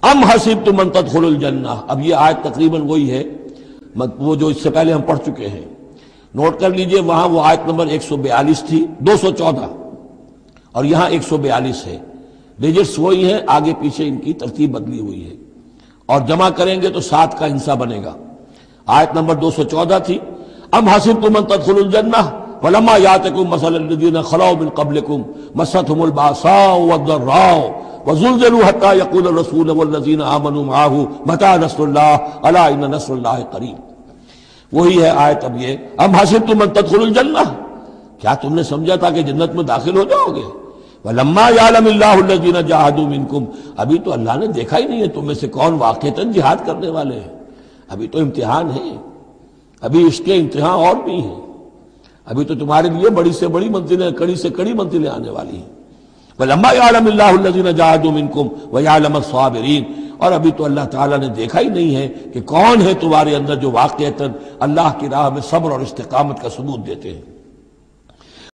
ام حسبتم ان تدخلوا الجنہ، اب یہ آیت تقریباً وہی ہے وہ جو اس سے پہلے ہم پڑھ چکے ہیں. نوٹ کر لیجئے، وہاں وہ آیت نمبر 142 تھی، 214، اور یہاں 142 ہے. ڈیجٹس وہی ہیں، آگے پیچھے ان کی ترتیب بدلی ہوئی ہے، اور جمع کریں گے تو 7 کا حصہ بنے گا. آیت نمبر 214 تھی ام حسبتم ان تدخلوا الجنہ ولما یاتکم مثل الذین خلوا من قبلکم مستهم الباساء والضراء وزلزلوا حتى يقول الرسول والذین آمنوا معه متى نصر اللہ الا ان نصر اللہ قریب. وہی ہے آیت اب یہ ام حسبتم ان تدخلوا الجنہ، کیا تم نے سمجھا تھا کہ جنت میں داخل ہو جاؤ گے؟ وَلَمَّا يَعْلَمِ اللَّهُ الَّذِينَ جَاهَدُوا مِنْكُمْ، ابھی تو اللہ نے دیکھا ہی نہیں ہے تم میں سے کون واقعتاً جہاد کرنے والے ہیں. ابھی تو امتحان ہے، ابھی اس کے امتحان اور بھی ہیں، ابھی تو تمہارے لیے بڑی سے بڑی منزلیں، کڑی سے کڑی منزلیں آنے والی ہیں. وَلَمَّا يَعْلَمِ اللَّهُ الَّذِينَ جَاهَدُوا مِنْكُمْ وَيَعْلَمَ الصَّابِرِينَ، اور ابھی تو اللہ تعالیٰ نے دیکھا ہی نہیں ہے کہ کون ہے تمہارے اندر جو واقعتاً اللہ کی راہ میں صبر اور استقامت کا ثبوت دیتے ہیں.